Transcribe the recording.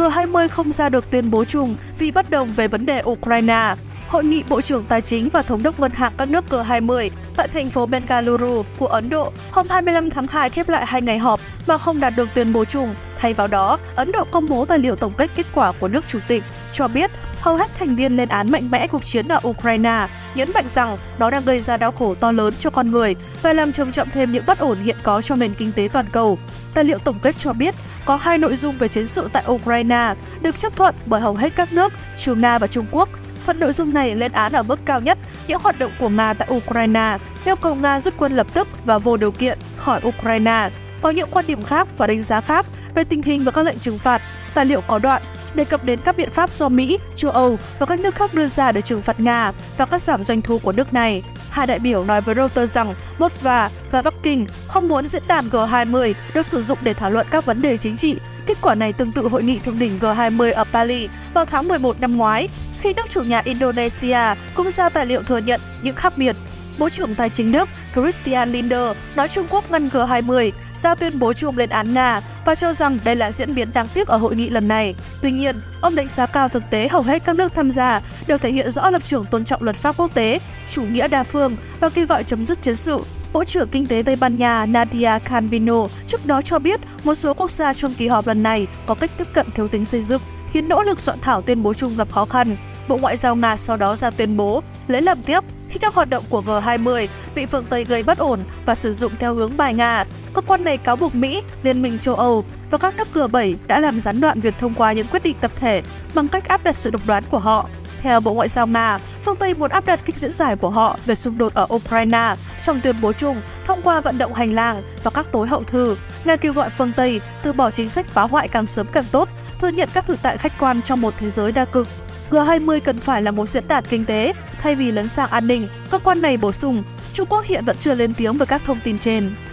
G20 không ra được tuyên bố chung vì bất đồng về vấn đề Ukraine. Hội nghị Bộ trưởng Tài chính và Thống đốc Ngân hàng các nước G20 tại thành phố Bengaluru của Ấn Độ hôm 25 tháng 2 khép lại 2 ngày họp mà không đạt được tuyên bố chung. Thay vào đó, Ấn Độ công bố tài liệu tổng kết kết quả của nước chủ tịch, cho biết hầu hết thành viên lên án mạnh mẽ cuộc chiến ở Ukraine, nhấn mạnh rằng nó đang gây ra đau khổ to lớn cho con người và làm trầm trọng thêm những bất ổn hiện có trong nền kinh tế toàn cầu. Tài liệu tổng kết cho biết có 2 nội dung về chiến sự tại Ukraine được chấp thuận bởi hầu hết các nước, trừ Nga và Trung Quốc. Phần nội dung này lên án ở mức cao nhất những hoạt động của Nga tại Ukraine, yêu cầu Nga rút quân lập tức và vô điều kiện khỏi Ukraine. Có những quan điểm khác và đánh giá khác về tình hình và các lệnh trừng phạt. Tài liệu có đoạn đề cập đến các biện pháp do Mỹ, châu Âu và các nước khác đưa ra để trừng phạt Nga và cắt giảm doanh thu của nước này. Hai đại biểu nói với Reuters rằng Moscow và Bắc Kinh không muốn diễn đàn G20 được sử dụng để thảo luận các vấn đề chính trị. Kết quả này tương tự hội nghị thượng đỉnh G20 ở Bali vào tháng 11 năm ngoái, khi nước chủ nhà Indonesia cũng ra tài liệu thừa nhận những khác biệt. Bộ trưởng Tài chính Đức Christian Lindner nói Trung Quốc ngăn G20 ra tuyên bố chung lên án Nga và cho rằng đây là diễn biến đáng tiếc ở hội nghị lần này. Tuy nhiên, ông đánh giá cao thực tế hầu hết các nước tham gia đều thể hiện rõ lập trường tôn trọng luật pháp quốc tế, chủ nghĩa đa phương và kêu gọi chấm dứt chiến sự. Bộ trưởng Kinh tế Tây Ban Nha Nadia Calvino trước đó cho biết một số quốc gia trong kỳ họp lần này có cách tiếp cận thiếu tính xây dựng, khiến nỗ lực soạn thảo tuyên bố chung gặp khó khăn. Bộ Ngoại giao Nga sau đó ra tuyên bố lấy làm tiếc khi các hoạt động của G20 bị phương Tây gây bất ổn và sử dụng theo hướng bài Nga. Cơ quan này cáo buộc Mỹ, Liên minh châu Âu và các nước G7 đã làm gián đoạn việc thông qua những quyết định tập thể bằng cách áp đặt sự độc đoán của họ. Theo Bộ Ngoại giao Nga, phương Tây muốn áp đặt cách diễn giải của họ về xung đột ở Ukraine trong tuyên bố chung thông qua vận động hành lang và các tối hậu thư. Nga kêu gọi phương Tây từ bỏ chính sách phá hoại càng sớm càng tốt, thừa nhận các thực tại khách quan trong một thế giới đa cực. G20 cần phải là một diễn đàn kinh tế thay vì lấn sang an ninh, cơ quan này bổ sung. Trung Quốc hiện vẫn chưa lên tiếng về các thông tin trên.